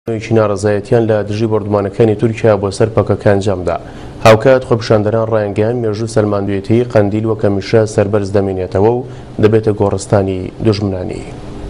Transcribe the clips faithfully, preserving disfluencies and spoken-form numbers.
ناڕەزایەتیان لە دژی بەردومانەکانی تورکیا بۆ سەر پەکەکە ئەنجامدا. هاوکات خۆپیشاندەران ڕایانگەیان مێژوو سەلماندوێتی قەندیل وەک هەمیشە سەربەرز دەمێنێتەوە و دەبێتە گۆڕستانی دوژمنانی.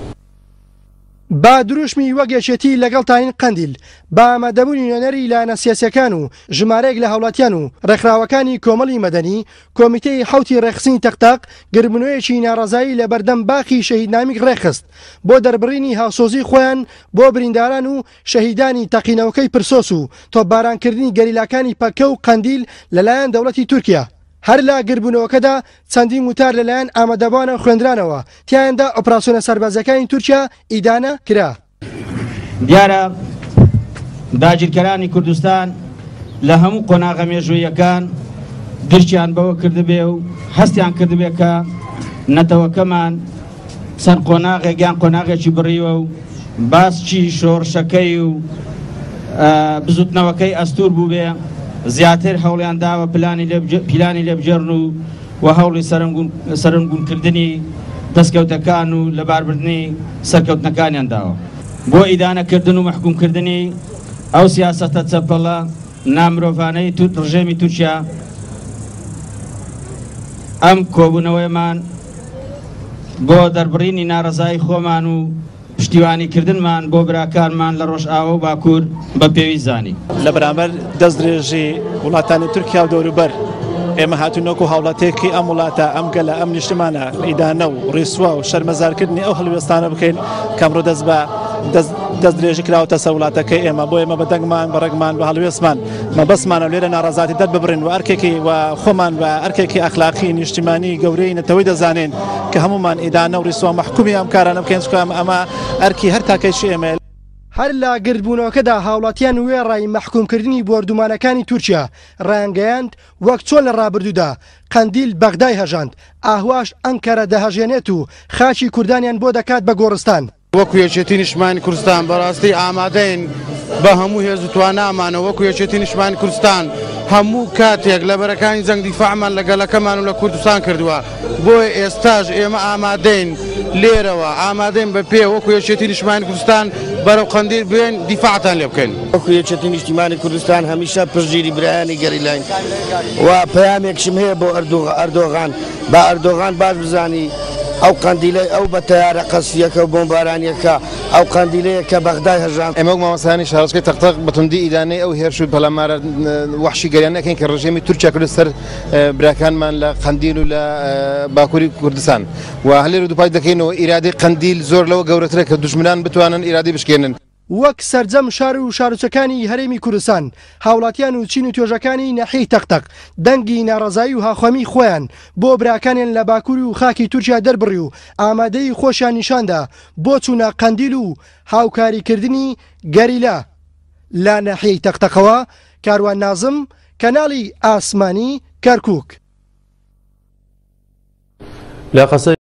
با دروشمی وەک یەکێتی لەگەڵ قەندیل با ئامادەبوونی نوێنەری لایەنە سیاسیەکان و ژمارەیەک لە هاوڵاتیان و ڕێکخراوەکانی کۆمەڵی مەدەنی کۆمیتەی حوتی ڕێخستنی تەقتاق گربنەوەیەکی ناڕەزایی لە بەردەم باخی شەهیدنامیک ڕێخست بۆ دەربڕینی هاوسۆزی خۆیان بۆ برینداران و شەهیدانی تەقینەوەکەی پرسۆس و تۆپبارانکردنی گەریلاکانی پەکە و قەندیل لەلایەن دەوڵەتی تورکیا. هەر لا گربوونەوەکەدا چەندین وتار لەلایەن ئامادەبوانە خوێندرانەوە تیایاندا ئۆپراسیۆنە سەربازەکانی تورکیا ئیدانە کرا. دیارە داگیرکەرانی کوردستان لە هەموو قۆناغە مێژوویەکان گرچیان بەوە کردبێ و هەستیان کردبێ کە نەتەوەکەمان چەند قۆناغێکیان قۆناغێکی بڕیوە و باسکی شۆڕشەکەی و بزوتنەوەکەی ئەستور بوو بێ زیاتر هەوڵیان داوە پیلانی لێبجێڕن و و هەوڵی سەرنگونکردنی دەستکەوتەکان و لەباربردنی سەرکەوتنەکانیان داوە بۆ ئیدانەکردن و مەحکومکردنی ئەو سیاسەتە چەپەڵە نامرۆڤانەی ڕژێمی تورکیا. ئەم کۆبوونەوەیمان بۆ دەربڕینی ناڕەزایی خۆمان و پشتیوانیکردنمان بۆ براکانمان لە ڕۆژئاوا و باکوور بە پێویست زانی. لە بەرامبەر دەستدرێژی وڵاتانی تورکیا و دەوروبەر ئێمە هاتوونەوەکو هاوڵاتێکی ئەم وڵاتە ئەم گەلە ئەم نیشتمانە ئیدانە و ڕیسوا و شەرمەزارکردنی ئەو هەڵوێستانە بکەین کەمڕۆ دەست بە دەستدرێژی کراوەتە سەر وڵاتەکەی ئێمە بۆ ئێمە بەدەنگمان بەڕێگمان بە هەڵوێستمان مەبەستمانە لێرە ناڕەزاتی دەرببڕین و ئەرکێکی و خۆمان بە ئەرکێکی ئەخلاقی نیشتیمانی گەورەی نەتەوەی دەزانین کە هەمومان ئیدانە و ڕیسوا مەحکومی ئەم کارانە بکەین چکە ئەمە ئەرکی هەر تاکەیشی ئێمە. هەر لا گردبوونەوەکەدا هاوڵاتیان وێ ڕای مەحکومکردنی بۆردومانەکانی تورکیا ڕایانگەیاند وەک چۆن لە ڕابردوودا قەندیل بەغدای هەژاند ئاهواش ئەنکەرە دەهەژێنێت و خاچی کوردانیان بۆ دەکات بە گۆڕستان. وەکو یەکێتی نیشتیمانی کوردستان بەڕاستی ئامادەین بە هەموو هێز و توانامانە وەکو یەکێتی نیشتیمانی کوردستان هەموو کاتێک لە بەرەکانی جەنگ دیفاعمان لە گەلەکەمان و لە کوردستان کردووە بۆی ئێستاش ئێمە ئامادەین لێرەوە ئامادەین بە پێ وەکو یەکێتی نیشتیمانی کوردستان بەرەو قەندیل بێن دیفاعتان لێ بکەین. وەکو یەکێتی نیشتیمانی کوردستان هەمیشە پشتگیری برایانی گەریلاین و پەیامێکشم هەیە بۆ ئەردۆغان با ئەردۆغان باش بزانی ئەو قەندیلەی ئەو بە تەیارە قەسفیەکە و بۆمبارانیەکە ئەو قەندیلەیە کە بەغدای هەژاند. ئێمە وەک مامۆستایانی شارۆچکەی تەقتەق بەتوندی ئیدانەی ئەو هێرش و پەلامارە وەحشی گەریان نەکەین کە ڕژێمی تورکیا کردو سەر براکانمان لە قەندیل و لە باکووری کوردستان و هەلێر و دووپای دەکەینەوە ئیرادەی قەندیل زۆر لەوە گەورەترە کە دوژمنان بتوانن ئیرادی بشکێنن. وەک سەرجەم شار و شارۆچەکانی هەرێمی کوردستان هاوڵاتیان و چین و توێژەکانی نەحیەی تەقتەق دەنگی ناڕەزایی و هاخەمی خۆیان بۆ براکانیان لە باکووری و خاکی تورکیا دەربڕی و ئامادەی خۆشیان نیشاندا بۆ چوونە قەندیل و هاوکاریکردنی گەریلا. لە نەحیەی تەقتەقەوە کاروان نازم کەناڵی ئاسمانی کەرکووک.